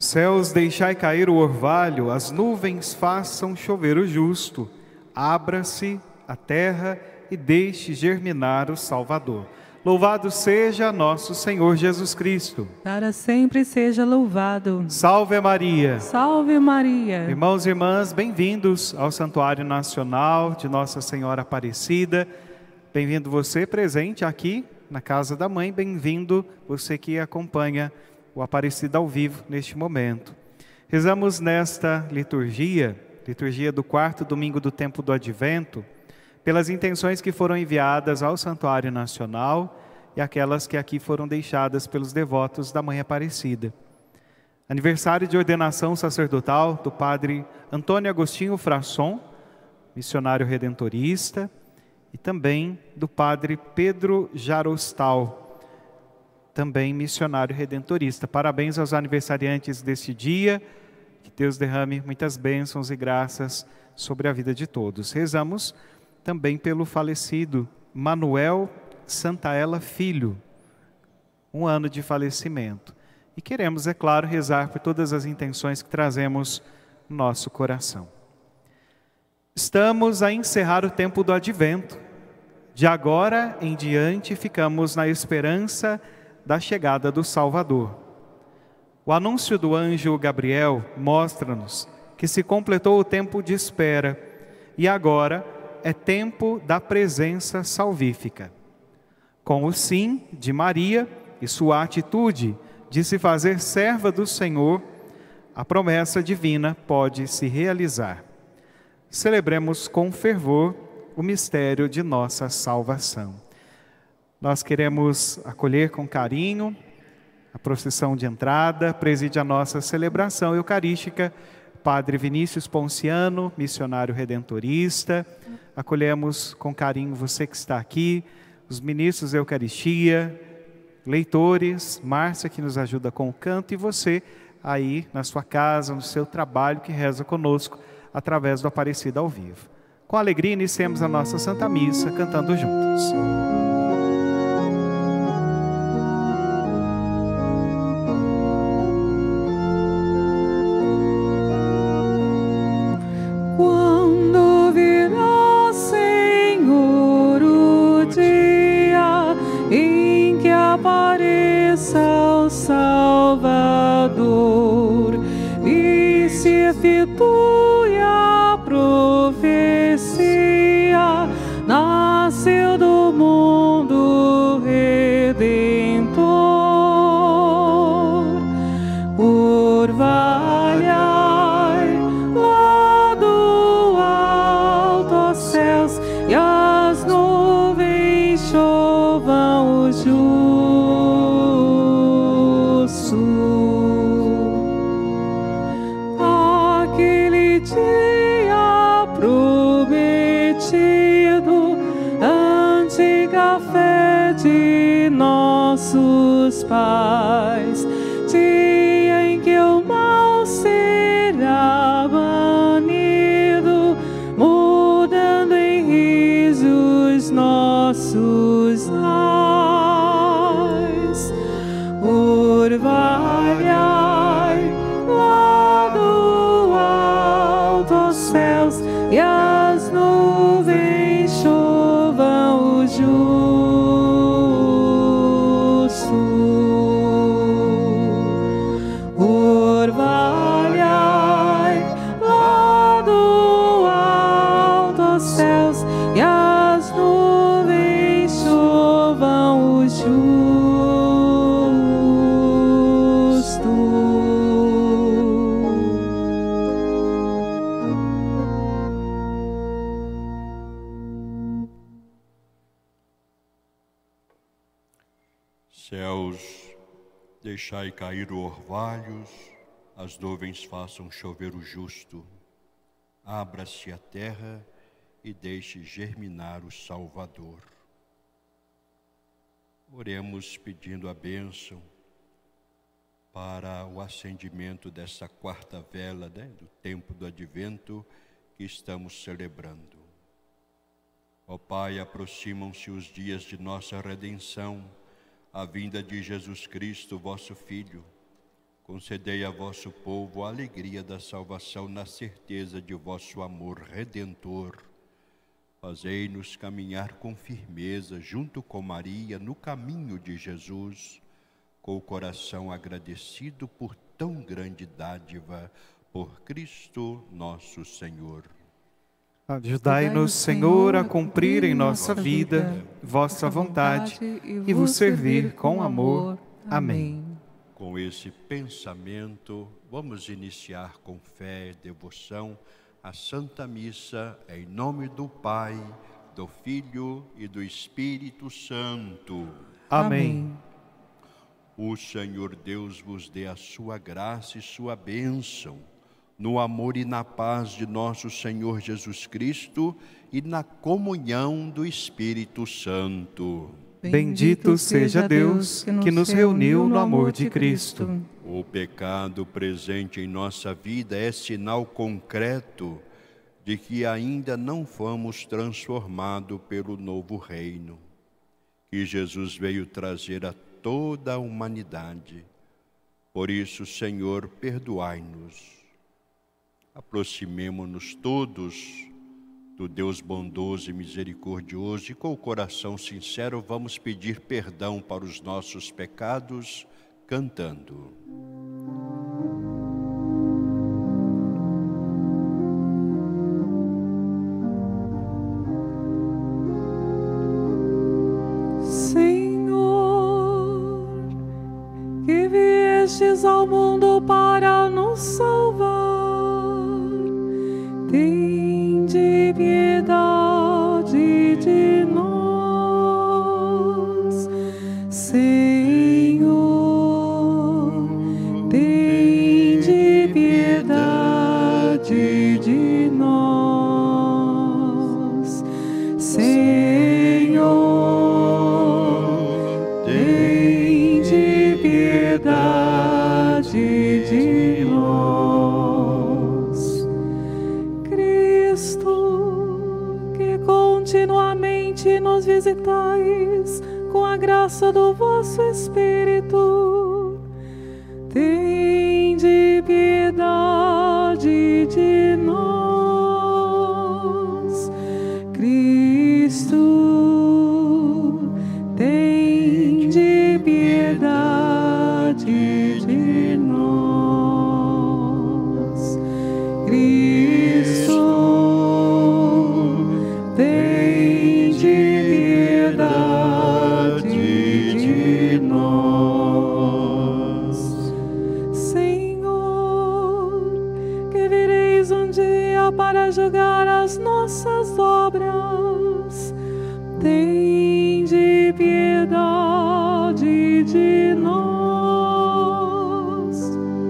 Céus, deixai cair o orvalho, as nuvens façam chover o justo. Abra-se a terra e deixe germinar o Salvador. Louvado seja nosso Senhor Jesus Cristo. Para sempre seja louvado. Salve Maria. Salve Maria. Irmãos e irmãs, bem-vindos ao Santuário Nacional de Nossa Senhora Aparecida. Bem-vindo você presente aqui na Casa da Mãe, bem-vindo você que acompanha o Aparecida ao vivo neste momento. Rezamos nesta liturgia do quarto domingo do tempo do Advento, pelas intenções que foram enviadas ao Santuário Nacional e aquelas que aqui foram deixadas pelos devotos da Mãe Aparecida. Aniversário de ordenação sacerdotal do Padre Antônio Agostinho Frasson, missionário redentorista, e também do Padre Pedro Jarostal, também missionário redentorista. Parabéns aos aniversariantes deste dia, que Deus derrame muitas bênçãos e graças sobre a vida de todos. Rezamos também pelo falecido Manuel Santaella Filho, 1 ano de falecimento. E queremos, é claro, rezar por todas as intenções que trazemos no nosso coração. Estamos a encerrar o tempo do Advento. De agora em diante, ficamos na esperança da chegada do Salvador. O anúncio do anjo Gabriel mostra-nos que se completou o tempo de espera e agora é tempo da presença salvífica. Com o sim de Maria e sua atitude de se fazer serva do Senhor, a promessa divina pode se realizar. Celebremos com fervor o mistério de nossa salvação. Nós queremos acolher com carinho a procissão de entrada, preside a nossa celebração eucarística, Padre Vinícius Ponciano, missionário redentorista. Acolhemos com carinho você que está aqui, os ministros da Eucaristia, leitores, Márcia que nos ajuda com o canto, e você aí na sua casa, no seu trabalho, que reza conosco através do Aparecida ao vivo. Com alegria iniciemos a nossa Santa Missa cantando juntos. Quando virá, Senhor, o dia em que apareça o Salvador e se efetue a profecia, nasceu do mundo Redentor. Orvalhai lá do alto aos céus e as nuvens chovam o justo. Aquele dia prometido, antiga fé de nossos pais, dia em que o mal será banido, mudando em risos nossos lais. Orvalhai lá do alto aos céus e as nuvens chovam o justo. Orvalhai lá do alto aos céus e as nuvens chovam o justo. Céus, deixai cair os orvalhos, as nuvens façam chover o justo. Abra-se a terra e deixe germinar o Salvador. Oremos pedindo a bênção para o acendimento dessa quarta vela, do tempo do Advento que estamos celebrando. Ó Pai, aproximam-se os dias de nossa redenção, a vinda de Jesus Cristo, vosso Filho. Concedei a vosso povo a alegria da salvação na certeza de vosso amor redentor. Fazei-nos caminhar com firmeza junto com Maria no caminho de Jesus, com o coração agradecido por tão grande dádiva, por Cristo nosso Senhor. Ajudai-nos, Senhor, a cumprir em nossa vida vossa vontade e vos servir com amor. Amém. Com esse pensamento, vamos iniciar com fé e devoção a Santa Missa em nome do Pai, do Filho e do Espírito Santo. Amém. O Senhor Deus vos dê a sua graça e sua bênção, no amor e na paz de nosso Senhor Jesus Cristo e na comunhão do Espírito Santo. Bendito seja Deus que nos reuniu no amor de Cristo. O pecado presente em nossa vida é sinal concreto de que ainda não fomos transformados pelo novo reino que Jesus veio trazer a toda a humanidade. Por isso, Senhor, perdoai-nos. Aproximemo-nos todos do Deus bondoso e misericordioso, e com o coração sincero vamos pedir perdão para os nossos pecados, cantando. Senhor, que viestes ao mundo para nos salvar, tende piedade de nós, Senhor, tende piedade de nós, Senhor, tende piedade de nós. Continuamente nos visitais com a graça do vosso Espírito, tende piedade de nós. Cristo, tende piedade de nós. Cristo, tende piedade de nós. Senhor, que vireis um dia para julgar as nossas obras, tende piedade de nós.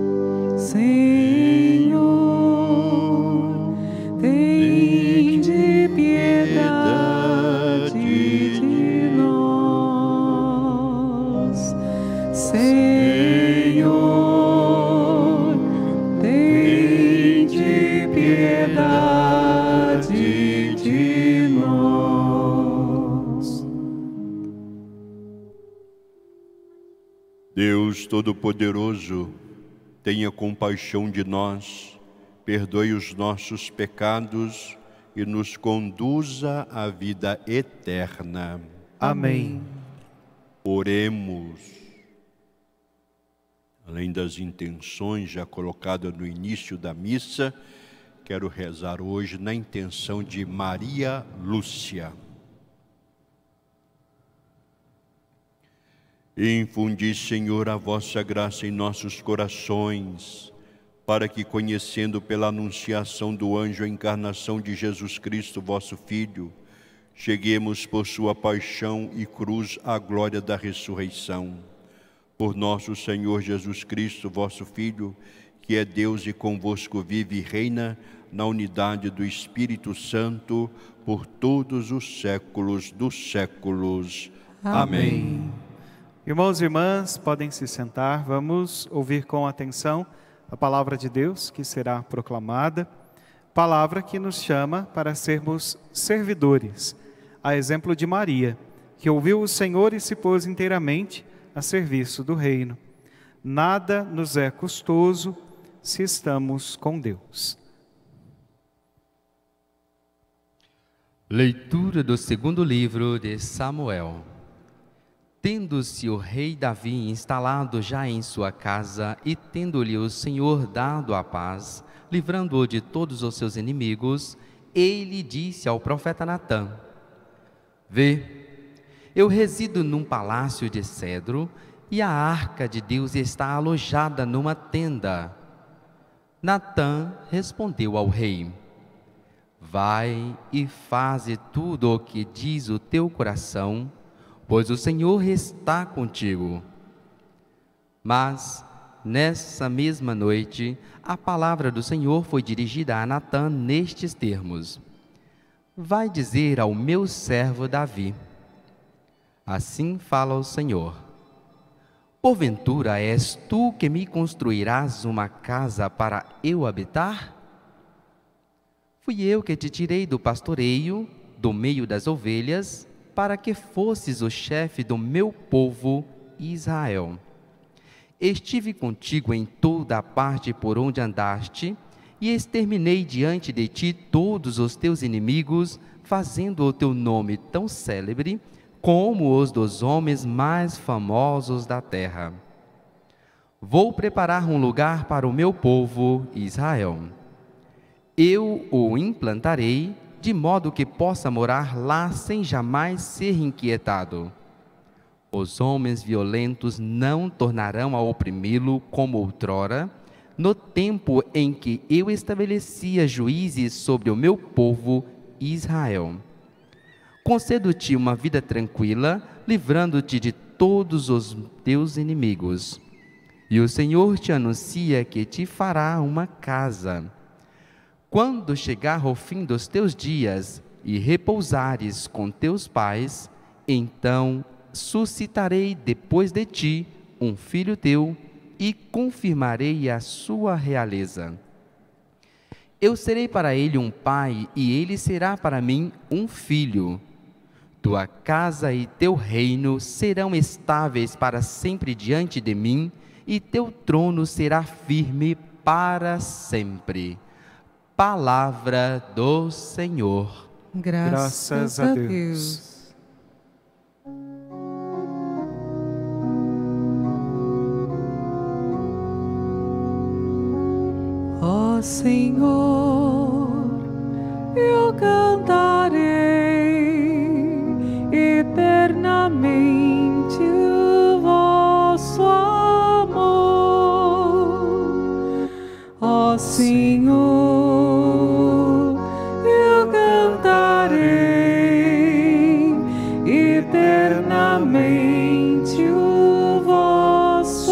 Senhor, tende piedade de nós. Senhor, tende piedade de nós. Deus Todo-Poderoso, tenha compaixão de nós, perdoe os nossos pecados e nos conduza à vida eterna. Amém. Oremos. Além das intenções já colocadas no início da missa, quero rezar hoje na intenção de Maria Lúcia. Infundi, Senhor, a vossa graça em nossos corações, para que, conhecendo pela anunciação do anjo a encarnação de Jesus Cristo, vosso Filho, cheguemos por sua paixão e cruz à glória da ressurreição. Por nosso Senhor Jesus Cristo, vosso Filho, que é Deus e convosco vive e reina na unidade do Espírito Santo, por todos os séculos dos séculos. Amém. Irmãos e irmãs, podem se sentar, vamos ouvir com atenção a palavra de Deus que será proclamada, palavra que nos chama para sermos servidores, a exemplo de Maria, que ouviu o Senhor e se pôs inteiramente a serviço do reino. nada nos é custoso se estamos com Deus. Leitura do segundo livro de Samuel. Tendo-se o rei Davi instalado já em sua casa e tendo-lhe o Senhor dado a paz, livrando-o de todos os seus inimigos, ele disse ao profeta Natã: Vê, eu resido num palácio de cedro e a arca de Deus está alojada numa tenda. Natã respondeu ao rei: Vai e faze tudo o que diz o teu coração, pois o Senhor está contigo. Mas, nessa mesma noite, a palavra do Senhor foi dirigida a Natã nestes termos: Vai dizer ao meu servo Davi: Assim fala o Senhor: Porventura és tu que me construirás uma casa para eu habitar? Fui eu que te tirei do pastoreio, do meio das ovelhas, para que fosses o chefe do meu povo Israel. Estive contigo em toda a parte por onde andaste, e exterminei diante de ti todos os teus inimigos, fazendo o teu nome tão célebre como os dos homens mais famosos da terra. Vou preparar um lugar para o meu povo Israel. Eu o implantarei, de modo que possa morar lá sem jamais ser inquietado. Os homens violentos não tornarão a oprimi-lo como outrora, no tempo em que eu estabelecia juízes sobre o meu povo Israel. Concedo-te uma vida tranquila, livrando-te de todos os teus inimigos. E o Senhor te anuncia que te fará uma casa. Quando chegar o fim dos teus dias e repousares com teus pais, então suscitarei depois de ti um filho teu e confirmarei a sua realeza. Eu serei para ele um pai e ele será para mim um filho. Tua casa e teu reino serão estáveis para sempre diante de mim, e teu trono será firme para sempre. Palavra do Senhor. Graças a Deus. Ó Senhor, eu cantarei eternamente o vosso amor. Ó Senhor, eu cantarei eternamente o vosso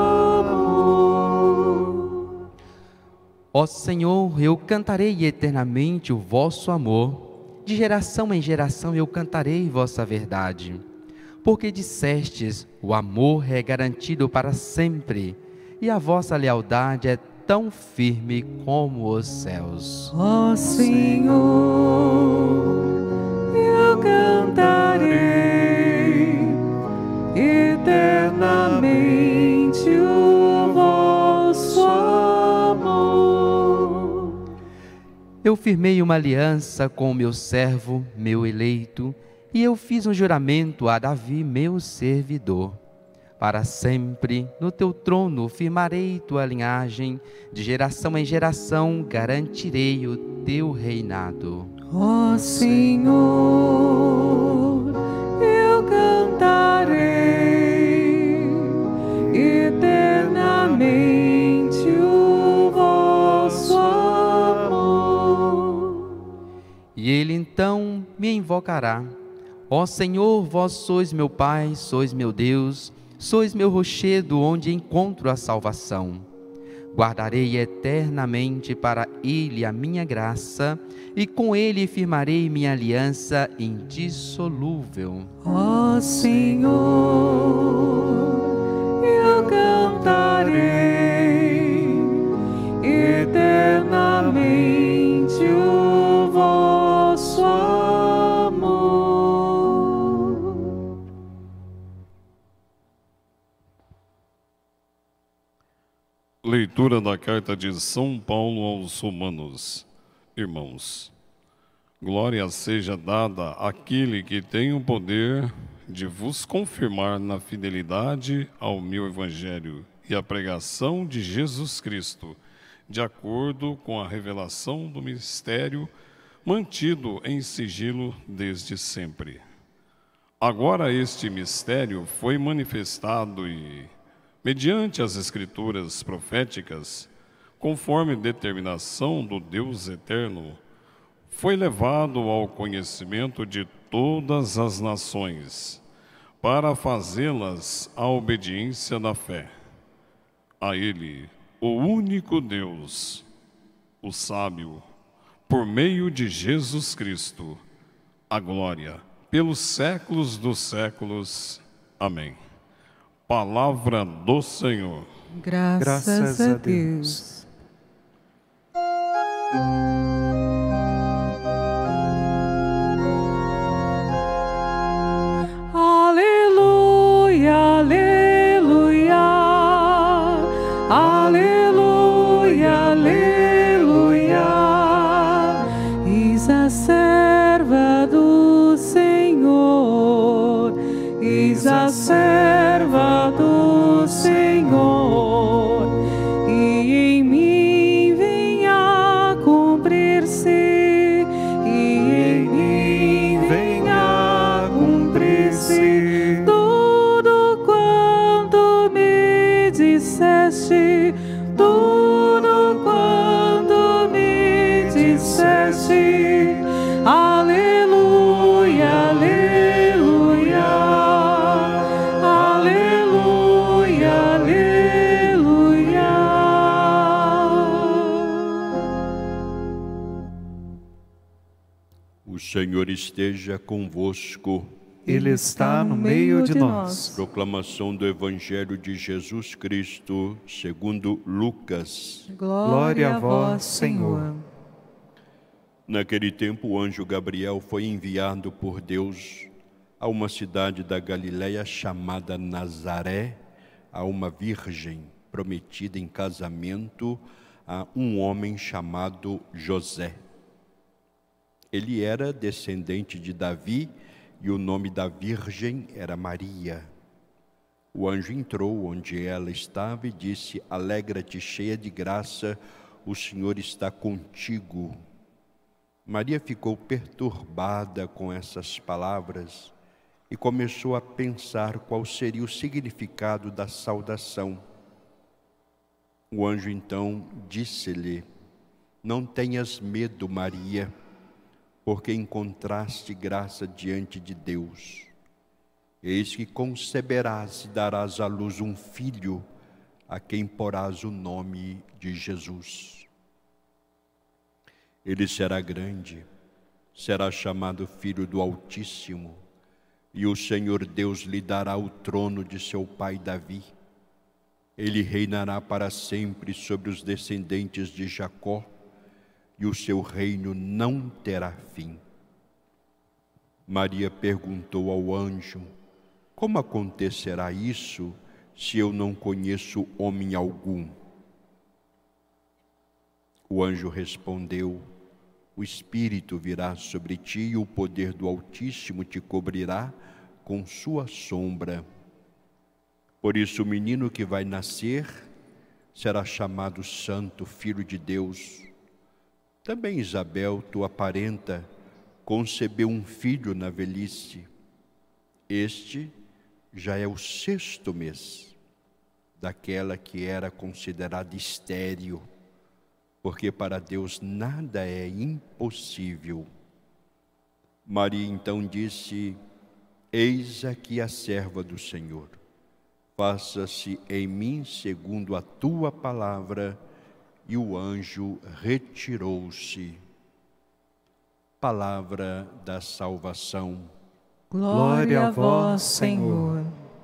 amor. Ó Senhor, eu cantarei eternamente o vosso amor. De geração em geração eu cantarei vossa verdade. Porque dissestes, o amor é garantido para sempre, e a vossa lealdade é tão firme como os céus. Ó Senhor, eu cantarei eternamente o vosso amor. Eu firmei uma aliança com o meu servo, meu eleito, e eu fiz um juramento a Davi, meu servidor. Para sempre, no teu trono, firmarei tua linhagem, de geração em geração, garantirei o teu reinado. Ó Senhor, eu cantarei eternamente o vosso amor. E ele então me invocará: Ó Senhor, vós sois meu Pai, sois meu Deus, sois meu rochedo onde encontro a salvação. Guardarei eternamente para ele a minha graça, e com ele firmarei minha aliança indissolúvel. Ó Senhor, eu cantarei eternamente o vosso amor. Leitura da carta de São Paulo aos Romanos. Irmãos, glória seja dada àquele que tem o poder de vos confirmar na fidelidade ao meu Evangelho e à pregação de Jesus Cristo, de acordo com a revelação do mistério mantido em sigilo desde sempre. Agora este mistério foi manifestado e, mediante as Escrituras proféticas, conforme determinação do Deus eterno, foi levado ao conhecimento de todas as nações, para fazê-las à obediência da fé. A Ele, o único Deus, o sábio, por meio de Jesus Cristo, a glória, pelos séculos dos séculos. Amém. Palavra do Senhor. Graças a Deus. Aleluia, aleluia, aleluia, aleluia. Eis a serva do Senhor, eis a serva do Senhor, e em mim venha cumprir-se, e em mim venha cumprir-se tudo quanto me disseste, tudo quanto me disseste. Aleluia, aleluia, aleluia, aleluia. O Senhor esteja convosco. Ele está no meio de nós. Proclamação do Evangelho de Jesus Cristo, segundo Lucas. Glória a vós, Senhor. Naquele tempo, o anjo Gabriel foi enviado por Deus a uma cidade da Galiléia chamada Nazaré, a uma virgem prometida em casamento a um homem chamado José. Ele era descendente de Davi e o nome da virgem era Maria. O anjo entrou onde ela estava e disse: Alegra-te, cheia de graça, o Senhor está contigo. Maria ficou perturbada com essas palavras e começou a pensar qual seria o significado da saudação. O anjo então disse-lhe: Não tenhas medo, Maria, porque encontraste graça diante de Deus. Eis que conceberás e darás à luz um filho, a quem porás o nome de Jesus. Ele será grande, será chamado Filho do Altíssimo, e o Senhor Deus lhe dará o trono de seu pai Davi. Ele reinará para sempre sobre os descendentes de Jacó, e o seu reino não terá fim. Maria perguntou ao anjo: Como acontecerá isso, se eu não conheço homem algum? O anjo respondeu: O Espírito virá sobre ti e o poder do Altíssimo te cobrirá com sua sombra. Por isso o menino que vai nascer será chamado Santo, Filho de Deus. Também Isabel, tua parenta, concebeu um filho na velhice. Este já é o 6º mês daquela que era considerada estéril, porque para Deus nada é impossível. Maria então disse: Eis aqui a serva do Senhor. Faça-se em mim segundo a tua palavra. E o anjo retirou-se. Palavra da salvação. Glória a vós, Senhor.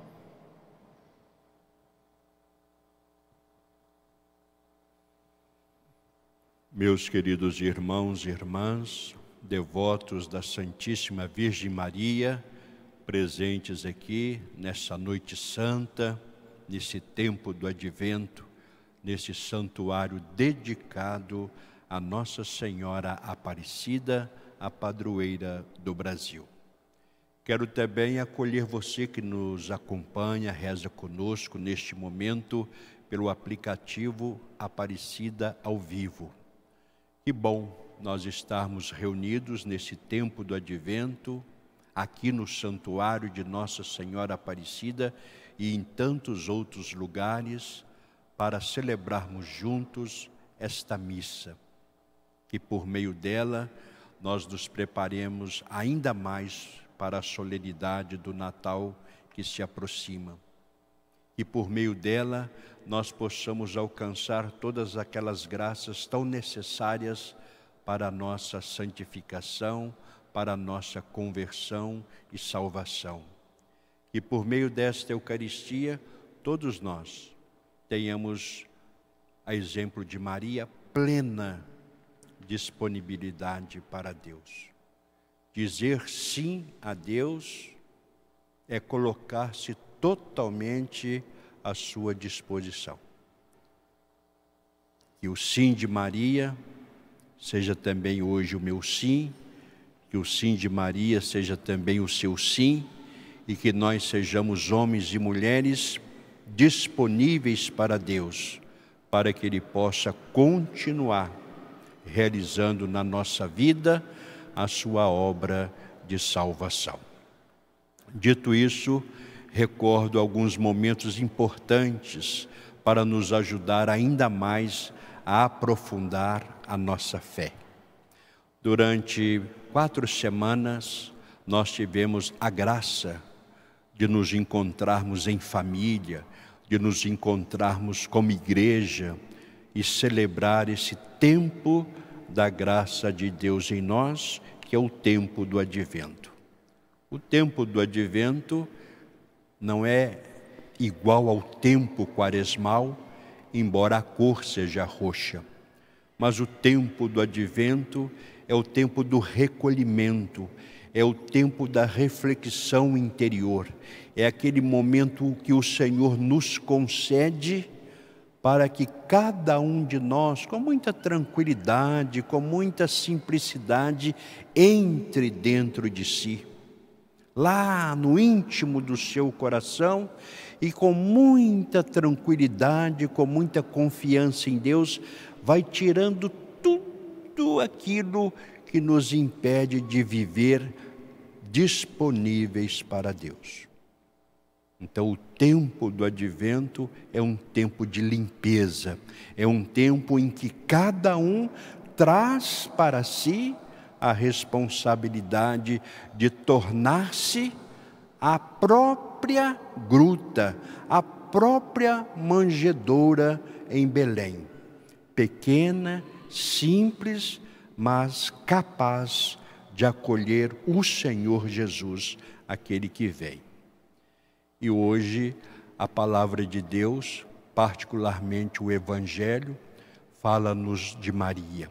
Meus queridos irmãos e irmãs, devotos da Santíssima Virgem Maria, presentes aqui nessa noite santa, nesse tempo do Advento, nesse santuário dedicado a Nossa Senhora Aparecida, a padroeira do Brasil. Quero também acolher você que nos acompanha, reza conosco neste momento pelo aplicativo Aparecida ao Vivo. Que bom nós estarmos reunidos nesse tempo do Advento, aqui no santuário de Nossa Senhora Aparecida e em tantos outros lugares, para celebrarmos juntos esta missa. Que por meio dela nós nos preparemos ainda mais para a solenidade do Natal que se aproxima. E por meio dela nós possamos alcançar todas aquelas graças tão necessárias para a nossa santificação, para a nossa conversão e salvação. E por meio desta Eucaristia, todos nós tenhamos, a exemplo de Maria, plena disponibilidade para Deus. Dizer sim a Deus é colocar-se totalmente à sua disposição. Que o sim de Maria seja também hoje o meu sim, que o sim de Maria seja também o seu sim, e que nós sejamos homens e mulheres disponíveis para Deus, para que Ele possa continuar realizando na nossa vida a sua obra de salvação. Dito isso, recordo alguns momentos importantes para nos ajudar ainda mais a aprofundar a nossa fé. Durante 4 semanas, nós tivemos a graça de nos encontrarmos em família, de nos encontrarmos como igreja e celebrar esse tempo da graça de Deus em nós, que é o tempo do Advento. O tempo do Advento não é igual ao tempo quaresmal, embora a cor seja roxa. Mas o tempo do Advento é o tempo do recolhimento, é o tempo da reflexão interior, é aquele momento que o Senhor nos concede para que cada um de nós, com muita tranquilidade, com muita simplicidade, entre dentro de si, lá no íntimo do seu coração, e com muita tranquilidade, com muita confiança em Deus, vai tirando tudo aquilo que nos impede de viver disponíveis para Deus. Então, o tempo do Advento é um tempo de limpeza, é um tempo em que cada um traz para si a responsabilidade de tornar-se a própria gruta, a própria manjedoura em Belém. Pequena, simples, mas capaz de acolher o Senhor Jesus, aquele que vem. E hoje a palavra de Deus, particularmente o Evangelho, fala-nos de Maria.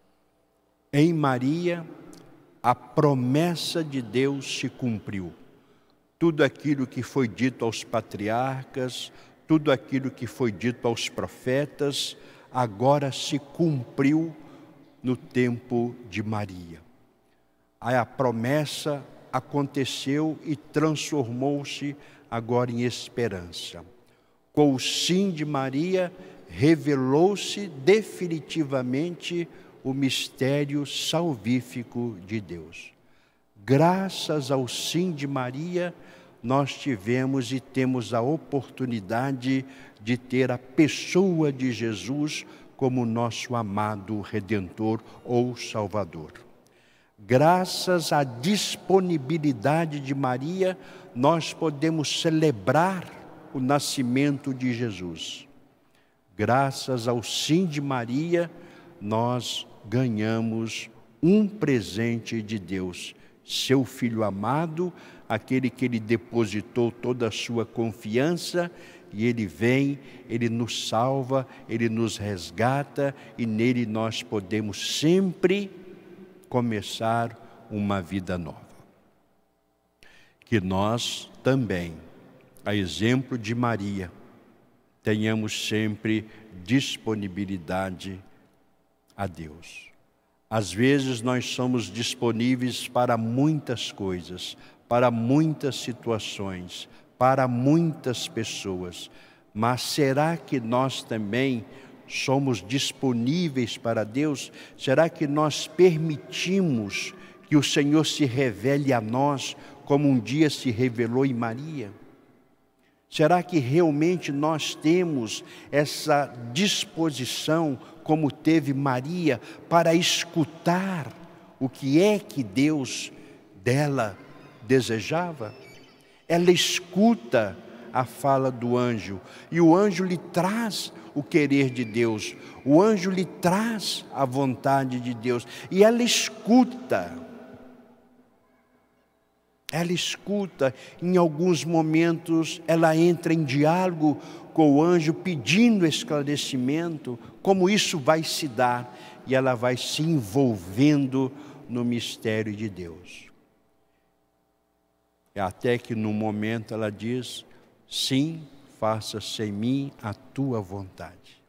Em Maria, a promessa de Deus se cumpriu. Tudo aquilo que foi dito aos patriarcas, tudo aquilo que foi dito aos profetas, agora se cumpriu no tempo de Maria. A promessa aconteceu e transformou-se agora em esperança. Com o sim de Maria, revelou-se definitivamente o mistério salvífico de Deus. Graças ao sim de Maria, nós tivemos e temos a oportunidade de ter a pessoa de Jesus como nosso amado Redentor ou Salvador. Graças à disponibilidade de Maria, nós podemos celebrar o nascimento de Jesus. Graças ao sim de Maria, nós ganhamos um presente de Deus, seu Filho amado, aquele que Ele depositou toda a sua confiança, e Ele vem, Ele nos salva, Ele nos resgata, e nele nós podemos sempre começar uma vida nova. Que nós também, a exemplo de Maria, tenhamos sempre disponibilidade a Deus. Às vezes nós somos disponíveis para muitas coisas, para muitas situações, para muitas pessoas, mas será que nós também somos disponíveis para Deus? Será que nós permitimos que o Senhor se revele a nós como um dia se revelou em Maria? Será que realmente nós temos essa disposição, como teve Maria, para escutar o que é que Deus dela desejava? Ela escuta a fala do anjo, e o anjo lhe traz o querer de Deus, o anjo lhe traz a vontade de Deus, e ela escuta. Ela escuta, em alguns momentos ela entra em diálogo com o anjo, pedindo esclarecimento, como isso vai se dar, e ela vai se envolvendo no mistério de Deus. Até que no momento ela diz: sim, faça-se em mim a tua vontade.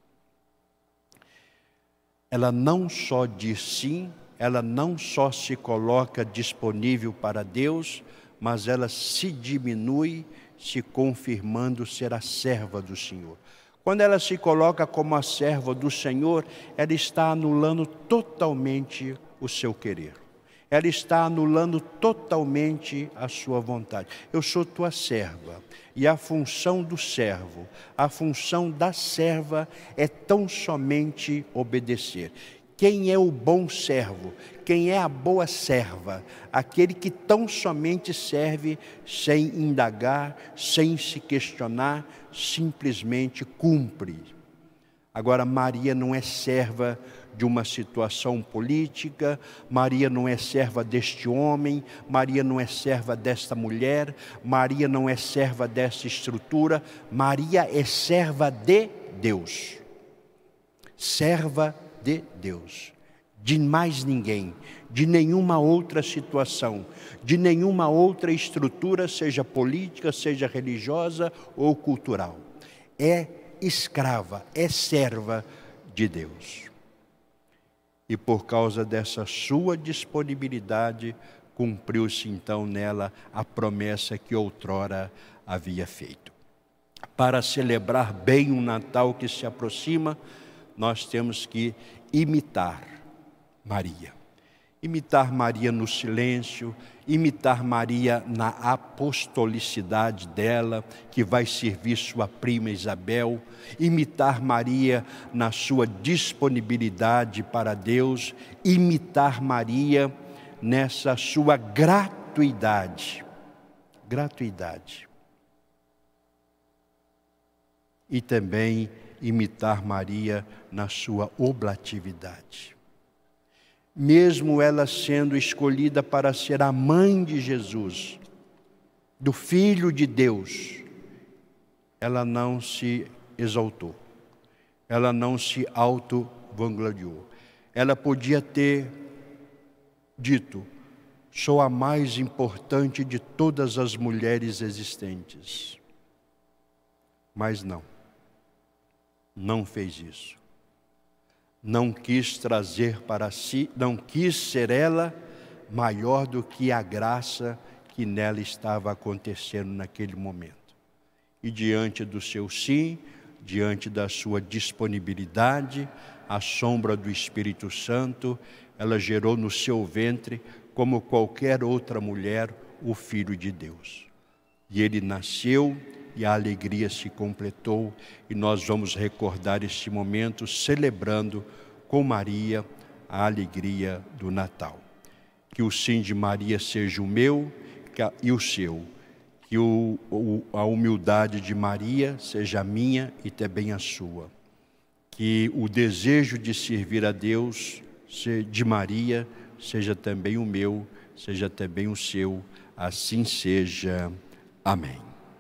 Ela não só diz sim, ela não só se coloca disponível para Deus, mas ela se diminui, se confirmando ser a serva do Senhor. Quando ela se coloca como a serva do Senhor, ela está anulando totalmente o seu querer. Ela está anulando totalmente a sua vontade. Eu sou tua serva, e a função do servo, a função da serva é tão somente obedecer. Quem é o bom servo? Quem é a boa serva? Aquele que tão somente serve sem indagar, sem se questionar, simplesmente cumpre. Agora, Maria não é serva de uma situação política, Maria não é serva deste homem, Maria não é serva desta mulher, Maria não é serva desta estrutura, Maria é serva de Deus. Serva de Deus, de mais ninguém, de nenhuma outra situação, de nenhuma outra estrutura, seja política, seja religiosa ou cultural. É escrava, é serva de Deus. E por causa dessa sua disponibilidade, cumpriu-se então nela a promessa que outrora havia feito. Para celebrar bem o Natal que se aproxima, nós temos que imitar Maria. Imitar Maria no silêncio, imitar Maria na apostolicidade dela, que vai servir sua prima Isabel, imitar Maria na sua disponibilidade para Deus, imitar Maria nessa sua gratuidade. Gratuidade. E também imitar Maria na sua oblatividade. Mesmo ela sendo escolhida para ser a mãe de Jesus, do Filho de Deus, ela não se exaltou, ela não se auto-vangloriou. Ela podia ter dito: sou a mais importante de todas as mulheres existentes. Mas não fez isso. Não quis trazer para si, não quis ser ela maior do que a graça que nela estava acontecendo naquele momento. E diante do seu sim, diante da sua disponibilidade, à sombra do Espírito Santo, ela gerou no seu ventre, como qualquer outra mulher, o Filho de Deus. E ele nasceu, e a alegria se completou, e nós vamos recordar este momento celebrando com Maria a alegria do Natal. Que o sim de Maria seja o meu e o seu, que a humildade de Maria seja a minha e também a sua, que o desejo de servir a Deus de Maria seja também o meu, seja também o seu, assim seja. Amém.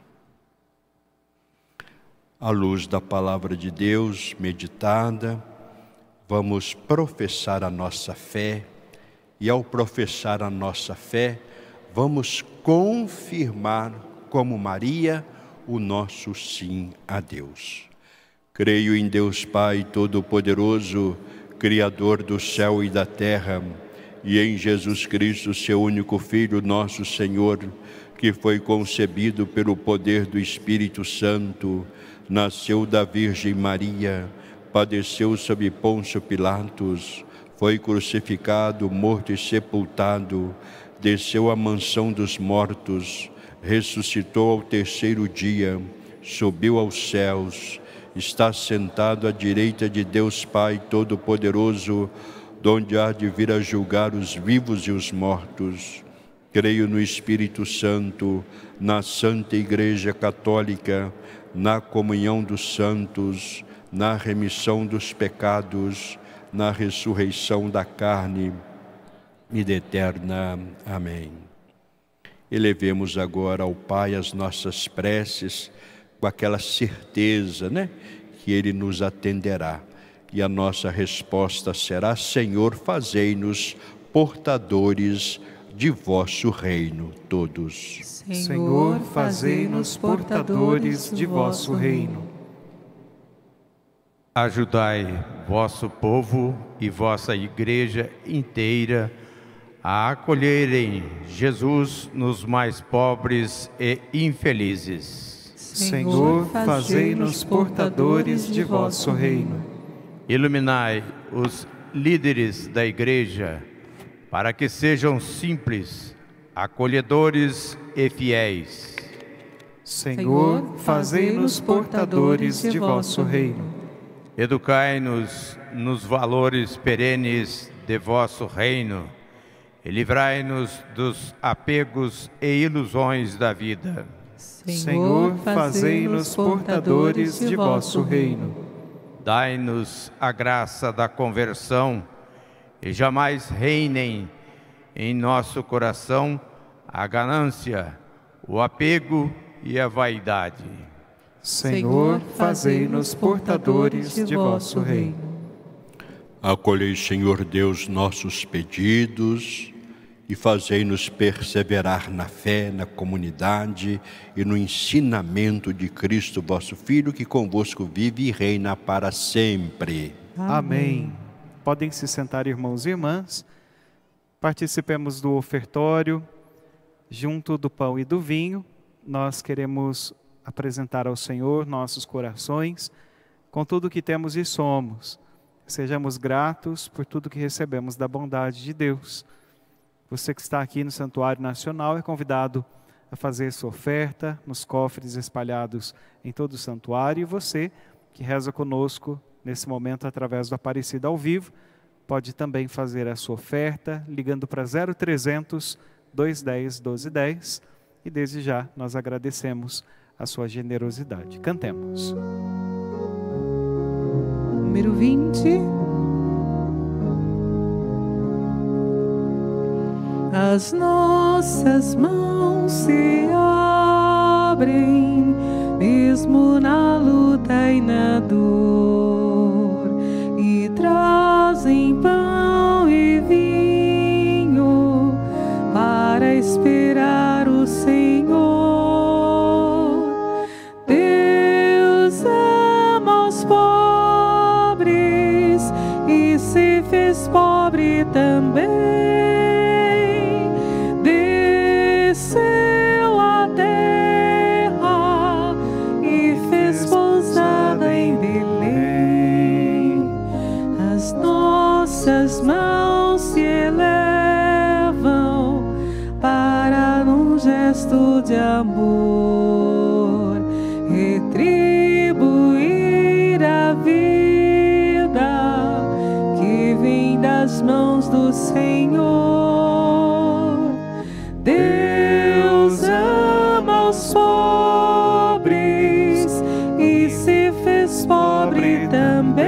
À luz da palavra de Deus meditada, vamos professar a nossa fé, e ao professar a nossa fé, vamos confirmar, como Maria, o nosso sim a Deus. Creio em Deus Pai Todo-Poderoso, Criador do céu e da terra, e em Jesus Cristo, seu único Filho, nosso Senhor, que foi concebido pelo poder do Espírito Santo, nasceu da Virgem Maria, padeceu sob Pôncio Pilatos, foi crucificado, morto e sepultado, desceu à mansão dos mortos, ressuscitou ao terceiro dia, subiu aos céus, está sentado à direita de Deus Pai Todo-Poderoso, donde há de vir a julgar os vivos e os mortos. Creio no Espírito Santo, na Santa Igreja Católica, na comunhão dos santos, na remissão dos pecados, na ressurreição da carne, vida eterna. Amém. Elevemos agora ao Pai as nossas preces, com aquela certeza, que Ele nos atenderá. E a nossa resposta será: Senhor, fazei-nos portadores de vosso reino. Todos. Senhor, fazei-nos portadores de vosso reino. Ajudai vosso povo e vossa igreja inteira a acolherem Jesus nos mais pobres e infelizes. Senhor, fazei-nos portadores de vosso reino. Iluminai os líderes da igreja para que sejam simples, acolhedores e fiéis. Senhor, fazei-nos portadores de vosso reino. Educai-nos nos valores perenes de vosso reino e livrai-nos dos apegos e ilusões da vida. Senhor, fazei-nos portadores de vosso reino. Dai-nos a graça da conversão e jamais reinem em nosso coração a ganância, o apego e a vaidade. Senhor, fazei-nos portadores de vosso reino. Acolhei, Senhor Deus, nossos pedidos e fazei-nos perseverar na fé, na comunidade e no ensinamento de Cristo, vosso Filho, que convosco vive e reina para sempre. Amém. Podem se sentar, irmãos e irmãs. Participemos do ofertório. Junto do pão e do vinho, nós queremos apresentar ao Senhor nossos corações com tudo que temos e somos. Sejamos gratos por tudo que recebemos da bondade de Deus. Você que está aqui no Santuário Nacional é convidado a fazer sua oferta nos cofres espalhados em todo o santuário. E você que reza conosco nesse momento através do Aparecida ao vivo, pode também fazer a sua oferta ligando para 0300 210 1210. E desde já nós agradecemos a sua generosidade. Cantemos. Número 20. As nossas mãos se abrem, mesmo na luta e na dor, e trazem pão e vinho para esperar o Senhor. Deus ama os pobres e se fez pobre também. Desceu à terra e fez pousada em Belém. As nossas mãos se elevam para num gesto de amor retribuir a vida que vem das mãos do Senhor. Deus ama os pobres e se fez pobre também.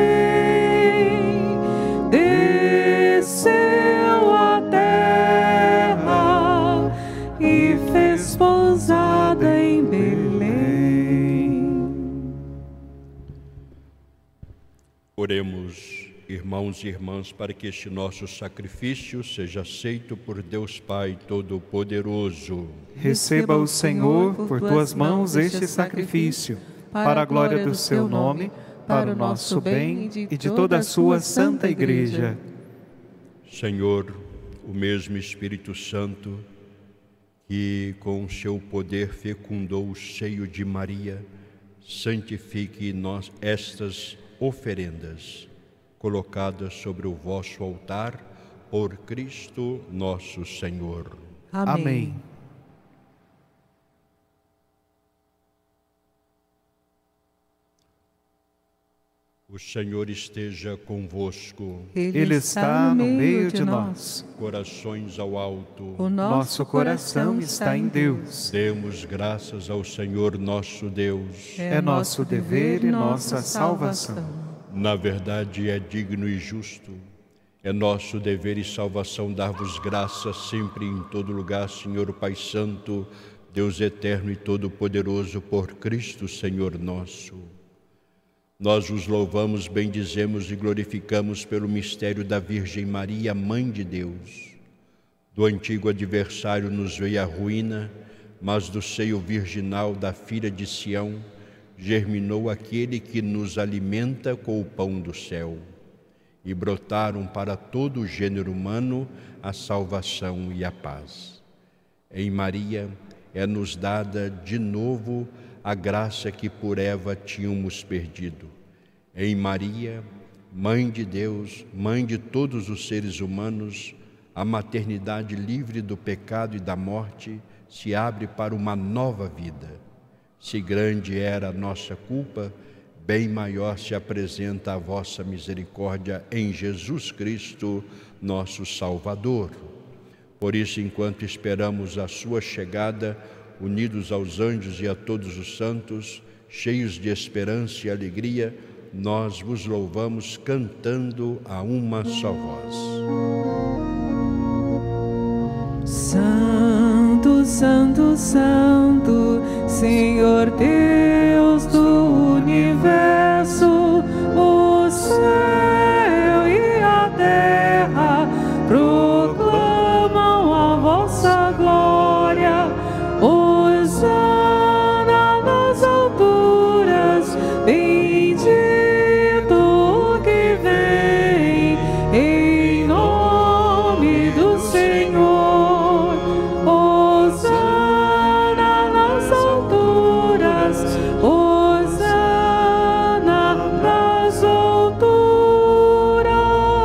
Desceu à terra e fez pousada em Belém. Oremos, irmãos e irmãs, para que este nosso sacrifício seja aceito por Deus Pai Todo-Poderoso. Receba o Senhor por tuas mãos este sacrifício, para a glória do seu nome, para o nosso bem e de toda a sua santa Igreja. Senhor, o mesmo Espírito Santo, que com o seu poder fecundou o seio de Maria, santifique nós estas oferendas colocadas sobre o vosso altar, por Cristo nosso Senhor. Amém. O Senhor esteja convosco. Ele está no meio de nós. Corações ao alto. O nosso coração está em Deus. Demos graças ao Senhor nosso Deus. É nosso dever e nossa salvação. Na verdade, é digno e justo. É nosso dever e salvação dar-vos graças sempre e em todo lugar, Senhor Pai Santo, Deus eterno e todo-poderoso, por Cristo, Senhor nosso. Nós os louvamos, bendizemos e glorificamos pelo mistério da Virgem Maria, Mãe de Deus. Do antigo adversário nos veio a ruína, mas do seio virginal da filha de Sião germinou aquele que nos alimenta com o pão do céu. E brotaram para todo o gênero humano a salvação e a paz. Em Maria é-nos dada de novo a graça que por Eva tínhamos perdido. Em Maria, Mãe de Deus, Mãe de todos os seres humanos, a maternidade livre do pecado e da morte se abre para uma nova vida. Se grande era a nossa culpa, bem maior se apresenta a vossa misericórdia em Jesus Cristo, nosso Salvador. Por isso, enquanto esperamos a sua chegada, unidos aos anjos e a todos os santos, cheios de esperança e alegria, nós vos louvamos cantando a uma só voz. Santo, Santo, Santo, Senhor Deus do universo, o céu e a terra proclamam a vossa glória. Hosana nas alturas, bendito o que vem em nome do Senhor. Hosana nas alturas, hosana nas alturas.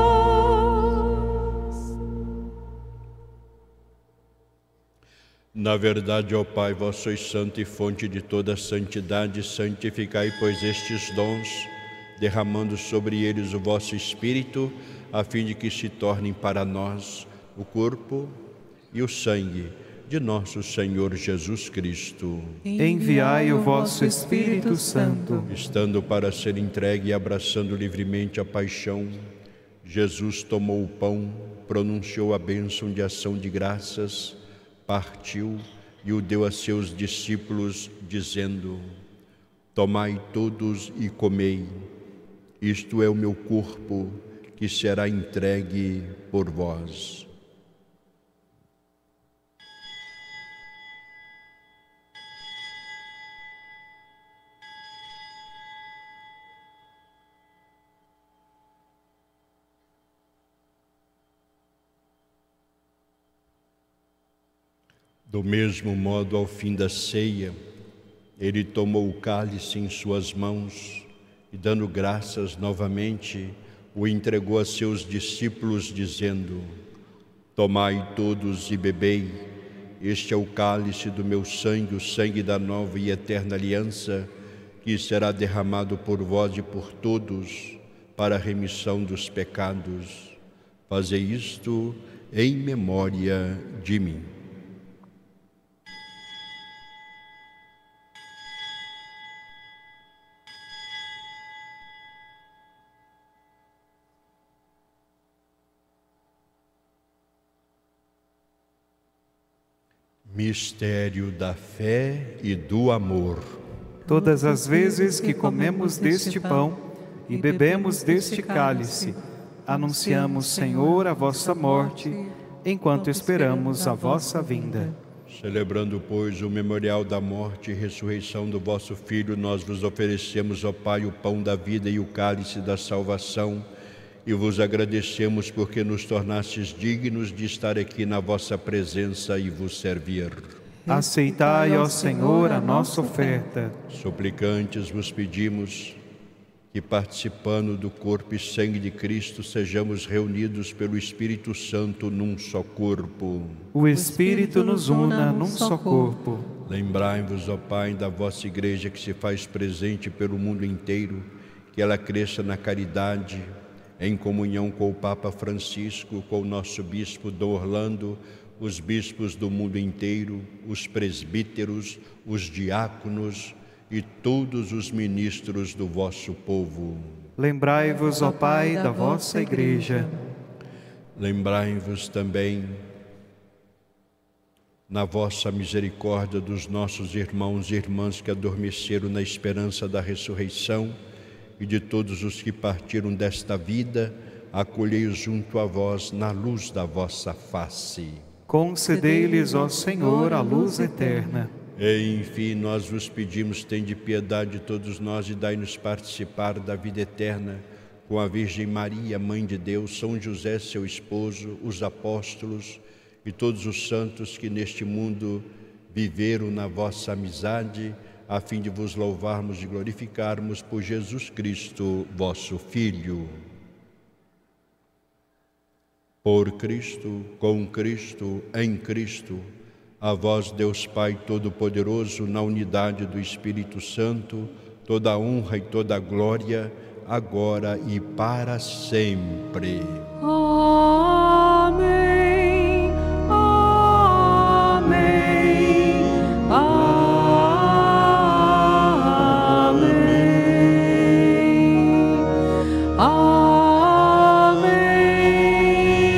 Na verdade, ó Pai, vós sois santo e fonte de toda santidade, santificai, pois, estes dons, derramando sobre eles o vosso Espírito, a fim de que se tornem para nós o corpo e o sangue de nosso Senhor Jesus Cristo. Enviai o vosso Espírito Santo. Estando para ser entregue e abraçando livremente a paixão, Jesus tomou o pão, pronunciou a bênção de ação de graças, partiu e o deu a seus discípulos, dizendo: tomai todos e comei, isto é o meu corpo, que será entregue por vós. Do mesmo modo, ao fim da ceia, ele tomou o cálice em suas mãos e, dando graças novamente, o entregou a seus discípulos, dizendo: tomai todos e bebei, este é o cálice do meu sangue, o sangue da nova e eterna aliança, que será derramado por vós e por todos para a remissão dos pecados. Fazei isto em memória de mim. Mistério da fé e do amor. Todas as vezes que comemos deste pão e bebemos deste cálice, anunciamos, Senhor, a vossa morte, enquanto esperamos a vossa vinda. Celebrando, pois, o memorial da morte e ressurreição do vosso Filho, nós vos oferecemos, ó Pai, o pão da vida e o cálice da salvação, e vos agradecemos porque nos tornastes dignos de estar aqui na vossa presença e vos servir. Aceitai, ó Senhor, a nossa oferta. Suplicantes vos pedimos que, participando do corpo e sangue de Cristo, sejamos reunidos pelo Espírito Santo num só corpo. O Espírito nos una num só corpo. Lembrai-vos, ó Pai, da vossa Igreja que se faz presente pelo mundo inteiro, que ela cresça na caridade, em comunhão com o Papa Francisco, com o nosso Bispo Dom Orlando, os bispos do mundo inteiro, os presbíteros, os diáconos e todos os ministros do vosso povo. Lembrai-vos, ó Pai, da vossa Igreja. Lembrai-vos também, na vossa misericórdia, dos nossos irmãos e irmãs que adormeceram na esperança da ressurreição e de todos os que partiram desta vida, acolhei-os junto a vós na luz da vossa face. Concedei-lhes, ó Senhor, a luz eterna. E, enfim, nós vos pedimos, tende piedade de todos nós e dai-nos participar da vida eterna com a Virgem Maria, Mãe de Deus, São José, seu esposo, os apóstolos e todos os santos que neste mundo viveram na vossa amizade, a fim de vos louvarmos e glorificarmos por Jesus Cristo, vosso Filho. Por Cristo, com Cristo, em Cristo, a vós, Deus Pai Todo-Poderoso, na unidade do Espírito Santo, toda a honra e toda a glória, agora e para sempre. Amém. Amém. Amém. Amém.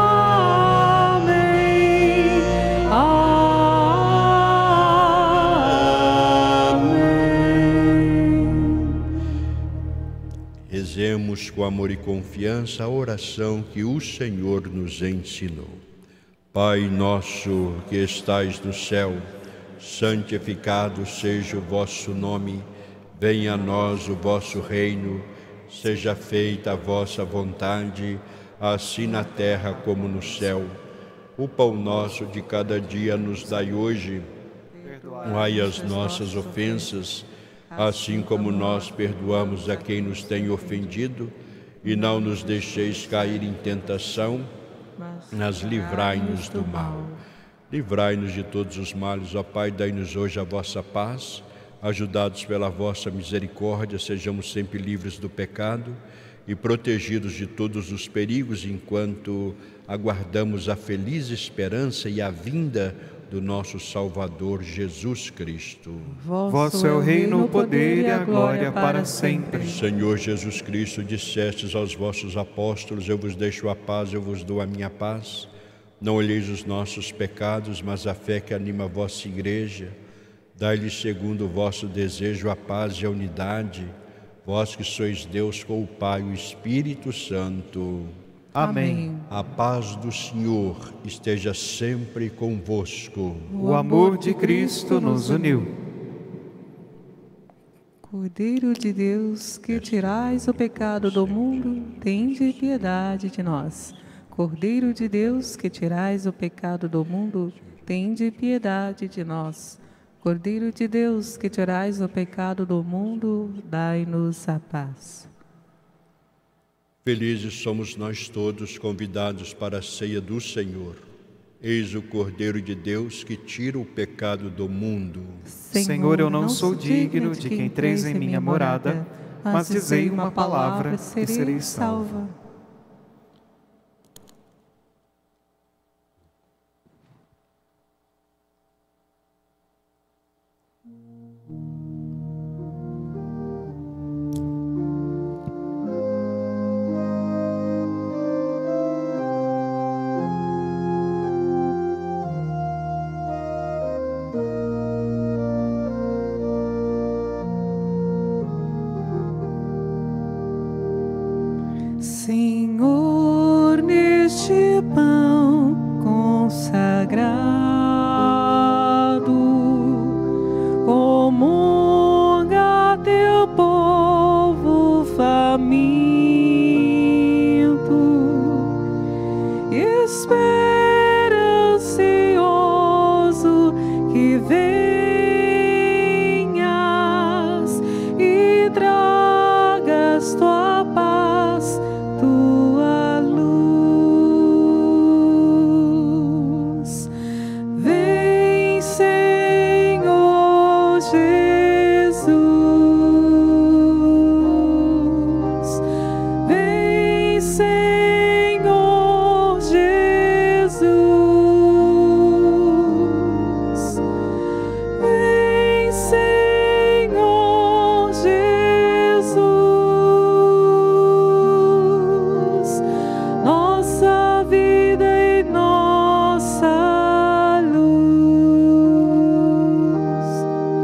Rezemos com amor e confiança a oração que o Senhor nos ensinou. Pai nosso que estais no céu, santificado seja o vosso nome, venha a nós o vosso reino, seja feita a vossa vontade, assim na terra como no céu. O pão nosso de cada dia nos dai hoje, perdoai as nossas ofensas, assim como nós perdoamos a quem nos tem ofendido, e não nos deixeis cair em tentação, mas livrai-nos do mal. Livrai-nos de todos os males, ó Pai, dai-nos hoje a vossa paz. Ajudados pela vossa misericórdia, sejamos sempre livres do pecado e protegidos de todos os perigos, enquanto aguardamos a feliz esperança e a vinda do nosso Salvador Jesus Cristo. Vosso é o reino, o poder e a glória para sempre. Senhor Jesus Cristo, dissestes aos vossos apóstolos: eu vos deixo a paz, eu vos dou a minha paz. Não olheis os nossos pecados, mas a fé que anima a vossa Igreja. Dai-lhes, segundo o vosso desejo, a paz e a unidade, vós que sois Deus com o Pai e o Espírito Santo. Amém. A paz do Senhor esteja sempre convosco. O amor de Cristo nos uniu. Cordeiro de Deus, que tirais o pecado do mundo, tende piedade de nós. Cordeiro de Deus, que tirais o pecado do mundo, tende piedade de nós. Cordeiro de Deus, que tirais o pecado do mundo, dai-nos a paz. Felizes somos nós todos convidados para a ceia do Senhor. Eis o Cordeiro de Deus que tira o pecado do mundo. Senhor, eu não sou digno de que entreis em minha morada, mas dizei uma palavra e serei salva. que venhas e tragas tua paz, tua luz. Vem, Senhor Jesus. Vem, Senhor Jesus. Vem, Senhor Jesus. Nossa vida e nossa luz.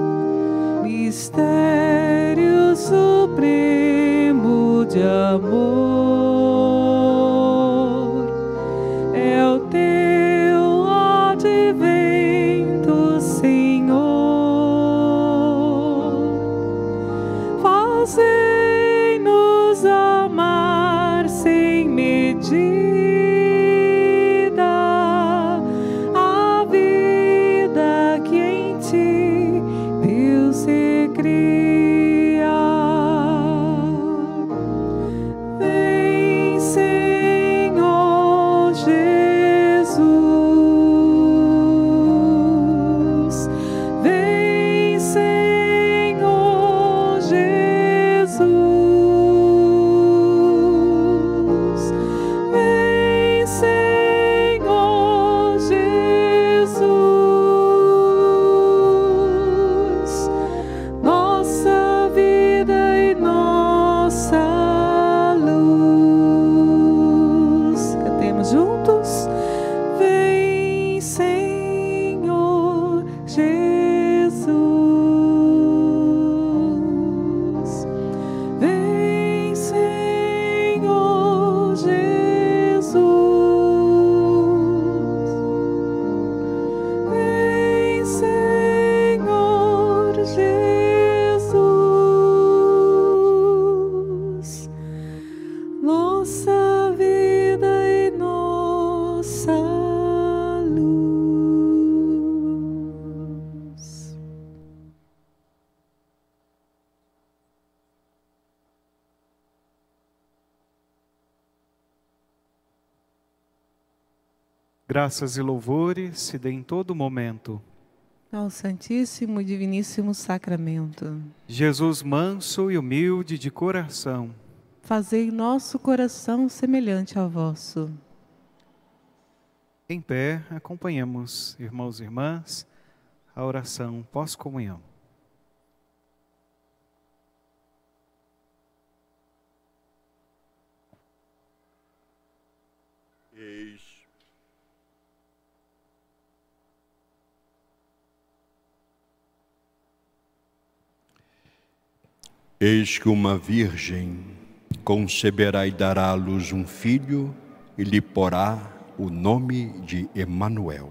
Mistério supremo de amor é o teu advento, Senhor. Fazei-nos amar sem medida a vida que em ti Deus recria. Vem, Senhor Jesus. Vem, Senhor Jesus. Vem, Senhor Jesus. Nossa vida e nossa luz. Cantemos juntos. Vem, Senhor Jesus. Vem, Senhor Jesus. Vem, Senhor Jesus. Nossa vida e nossa luz. Graças e louvores se dê em todo momento. Ao Santíssimo e Diviníssimo Sacramento. Jesus manso e humilde de coração, Fazei nosso coração semelhante ao vosso. em pé, acompanhemos, irmãos e irmãs, a oração pós-comunhão. Eis que uma virgem conceberá e dará à luz um filho e lhe porá o nome de Emanuel.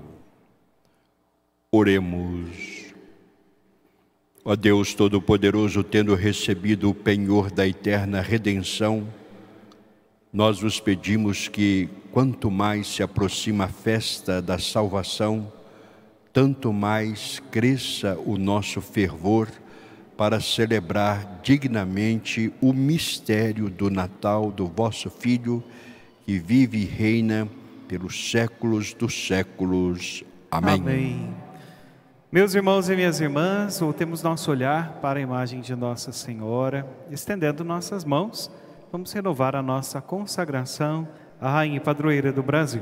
Oremos. Ó Deus Todo-Poderoso, tendo recebido o penhor da eterna redenção, nós vos pedimos que, quanto mais se aproxima a festa da salvação, tanto mais cresça o nosso fervor para celebrar dignamente o mistério do Natal do vosso Filho, que vive e reina pelos séculos dos séculos. Amém. Amém. Meus irmãos e minhas irmãs, voltemos nosso olhar para a imagem de Nossa Senhora, estendendo nossas mãos, vamos renovar a nossa consagração à Rainha e Padroeira do Brasil.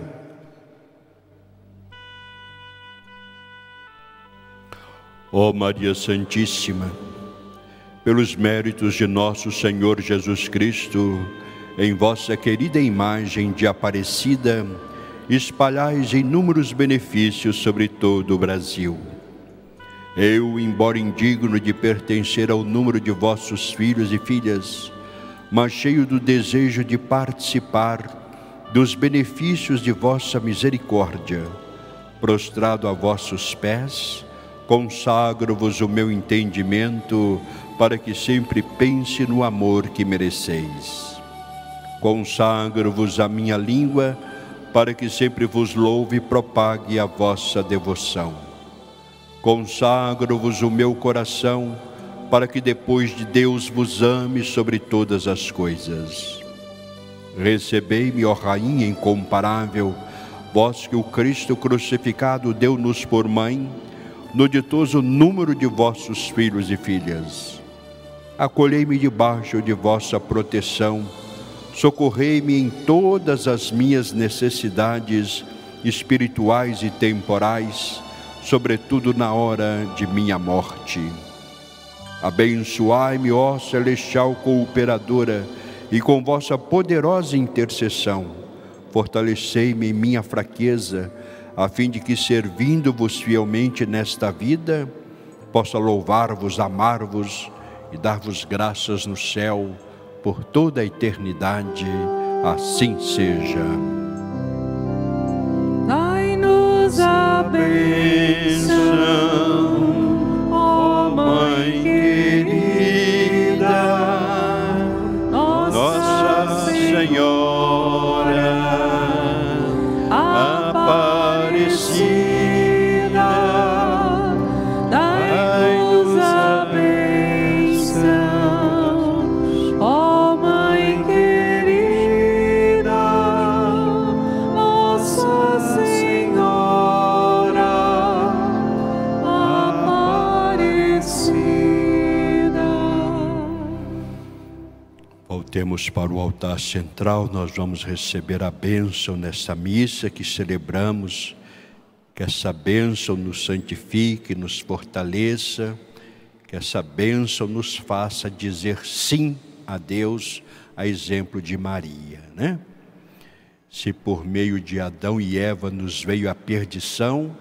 Ó Maria Santíssima, pelos méritos de nosso Senhor Jesus Cristo, em vossa querida imagem de Aparecida, espalhais inúmeros benefícios sobre todo o Brasil. Eu, embora indigno de pertencer ao número de vossos filhos e filhas, mas cheio do desejo de participar dos benefícios de vossa misericórdia, prostrado a vossos pés, consagro-vos o meu entendimento para que sempre pense no amor que mereceis. Consagro-vos a minha língua para que sempre vos louve e propague a vossa devoção. Consagro-vos o meu coração, para que depois de Deus vos ame sobre todas as coisas. Recebei-me, ó Rainha incomparável, vós que o Cristo crucificado deu-nos por mãe, no ditoso número de vossos filhos e filhas. Acolhei-me debaixo de vossa proteção, socorrei-me em todas as minhas necessidades espirituais e temporais, sobretudo na hora de minha morte. Abençoai-me, ó celestial cooperadora, e com vossa poderosa intercessão, fortalecei-me em minha fraqueza, a fim de que, servindo-vos fielmente nesta vida, possa louvar-vos, amar-vos e dar-vos graças no céu por toda a eternidade. Assim seja. Dai-nos a bênção, ó Mãe querida, Nossa Senhora Aparecida, dai-nos a bênção, ó Mãe querida, Nossa Senhora Aparecida. Voltemos para o altar central. Nós vamos receber a bênção nesta missa que celebramos. Que essa bênção nos santifique, nos fortaleça, que essa bênção nos faça dizer sim a Deus, a exemplo de Maria, né? Se por meio de Adão e Eva nos veio a perdição,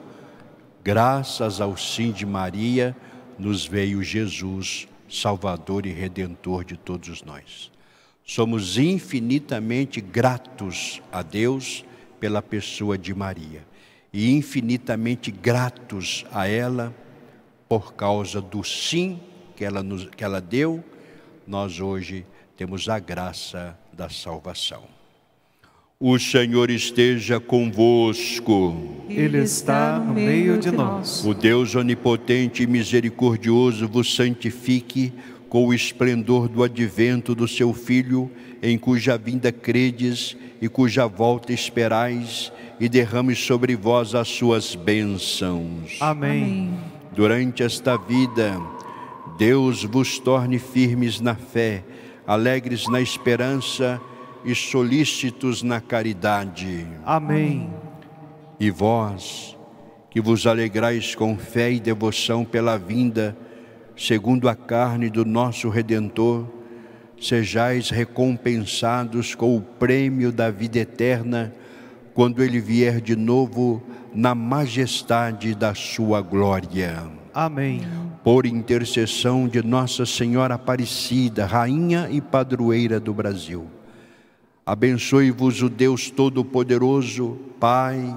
graças ao sim de Maria, nos veio Jesus, Salvador e Redentor de todos nós. Somos infinitamente gratos a Deus pela pessoa de Maria. E infinitamente gratos a ela por causa do sim que ela deu, nós hoje temos a graça da salvação. O Senhor esteja convosco. Ele está no meio de nós. O Deus onipotente e misericordioso vos santifique com o esplendor do advento do seu Filho, em cuja vinda credes e cuja volta esperais, e derrame sobre vós as suas bênçãos. Amém. Durante esta vida, Deus vos torne firmes na fé, alegres na esperança e solícitos na caridade. Amém. E vós, que vos alegrais com fé e devoção pela vinda, segundo a carne do nosso Redentor, sejais recompensados com o prêmio da vida eterna, quando Ele vier de novo na majestade da sua glória. Amém. Por intercessão de Nossa Senhora Aparecida, Rainha e Padroeira do Brasil, abençoe-vos o Deus Todo-Poderoso, Pai,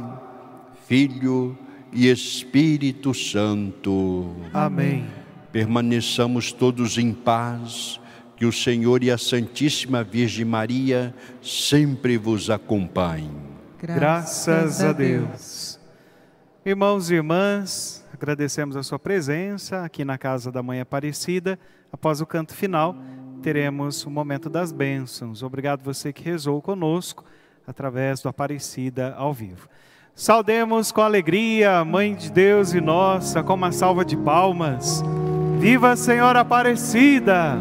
Filho e Espírito Santo. Amém. Permaneçamos todos em paz, que o Senhor e a Santíssima Virgem Maria sempre vos acompanhem. Graças a Deus. Irmãos e irmãs, agradecemos a sua presença aqui na Casa da Mãe Aparecida. Após o canto final, teremos o momento das bênçãos. Obrigado você que rezou conosco através do Aparecida ao vivo. Saudemos com alegria, Mãe de Deus e nossa, com uma salva de palmas. Viva a Senhora Aparecida!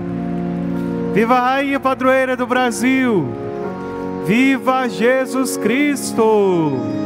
Viva a Rainha Padroeira do Brasil! Viva Jesus Cristo!